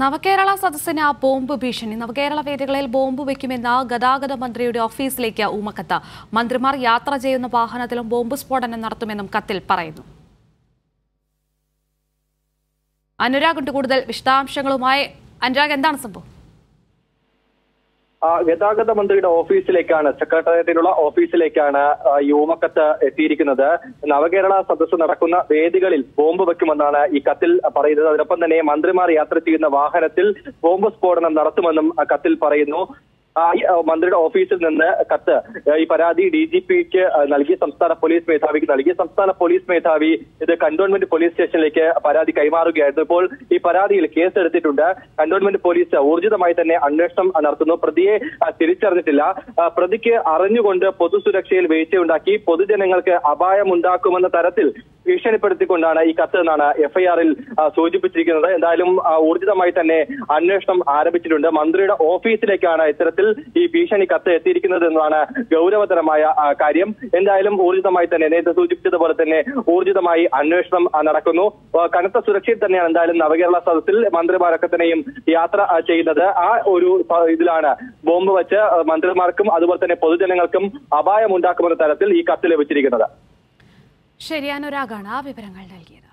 നവകേരള സദസ്സിന് ബോംബ് ഭീഷണി. നവകേരള വേദികളിൽ ബോംബ് വയ്ക്കുമെന്ന ഗതാഗത മന്ത്രിയുടെ ഓഫീസിലേക്ക് ഊമക്കത്ത്. മന്ത്രിമാർ യാത്ര ചെയ്യുന്ന വാഹനത്തിലും ബോംബ് സ്ഫോടനം നടത്തുമെന്നും കത്തിൽ പറയുന്നു. അനുരാഗ് ഉണ്ട് കൂടുതൽ വിശദാംശങ്ങളുമായി. അനുരാഗ്, എന്താണ് സംഭവം? ഗതാഗത മന്ത്രിയുടെ ഓഫീസിലേക്കാണ്, സെക്രട്ടേറിയറ്റിലുള്ള ഓഫീസിലേക്കാണ് ഈ ഊമക്കത്ത് എത്തിയിരിക്കുന്നത്. നവകേരള സദസ്സ് നടക്കുന്ന വേദികളിൽ ബോംബ് വെക്കുമെന്നാണ് ഈ കത്തിൽ പറയുന്നത്. അതിനൊപ്പം തന്നെ മന്ത്രിമാർ യാത്ര ചെയ്യുന്ന വാഹനത്തിൽ ബോംബ് സ്ഫോടനം നടത്തുമെന്നും കത്തിൽ പറയുന്നു. മന്ത്രിയുടെ ഓഫീസിൽ നിന്ന് കത്ത് ഈ പരാതി DGPക്ക് നൽകി, സംസ്ഥാന പോലീസ് മേധാവിക്ക് നൽകി. സംസ്ഥാന പോലീസ് മേധാവി ഇത് കന്റോൺമെന്റ് പോലീസ് സ്റ്റേഷനിലേക്ക് പരാതി കൈമാറുകയായിരുന്നു. ഇപ്പോൾ ഈ പരാതിയിൽ കേസെടുത്തിട്ടുണ്ട്. കന്റോൺമെന്റ് പോലീസ് ഊർജിതമായി തന്നെ അന്വേഷണം നടത്തുന്നു. പ്രതിയെ തിരിച്ചറിഞ്ഞിട്ടില്ല. പ്രതിക്ക് അറിഞ്ഞുകൊണ്ട് പൊതുസുരക്ഷയിൽ വീഴ്ചയുണ്ടാക്കി പൊതുജനങ്ങൾക്ക് അപായമുണ്ടാക്കുമെന്ന തരത്തിൽ ഭീഷണിപ്പെടുത്തിക്കൊണ്ടാണ് ഈ കത്ത് എന്നാണ് FIR-ൽ സൂചിപ്പിച്ചിരിക്കുന്നത്. എന്തായാലും ഊർജിതമായി തന്നെ അന്വേഷണം ആരംഭിച്ചിട്ടുണ്ട്. മന്ത്രിയുടെ ഓഫീസിലേക്കാണ് ഇത്തരത്തിൽ ഈ ഭീഷണി കത്ത് എത്തിയിരിക്കുന്നത് എന്നതാണ് ഗൗരവതരമായ കാര്യം. എന്തായാലും ഊർജിതമായി തന്നെ നേരത്തെ സൂചിപ്പിച്ചതുപോലെ തന്നെ ഊർജിതമായി അന്വേഷണം നടക്കുന്നു. കനത്ത സുരക്ഷയിൽ തന്നെയാണ് എന്തായാലും നവകേരള സദസ്സിൽ മന്ത്രിമാരൊക്കെ തന്നെയും യാത്ര ചെയ്യുന്നത്. ആ ഒരു ഇതിലാണ് ബോംബ് വെച്ച് മന്ത്രിമാർക്കും അതുപോലെ തന്നെ പൊതുജനങ്ങൾക്കും അപായമുണ്ടാക്കുമെന്ന തരത്തിൽ ഈ കത്ത് ലഭിച്ചിരിക്കുന്നത്. ശരി, അനുരാഗാണ് ആ വിവരങ്ങൾ നൽകിയത്.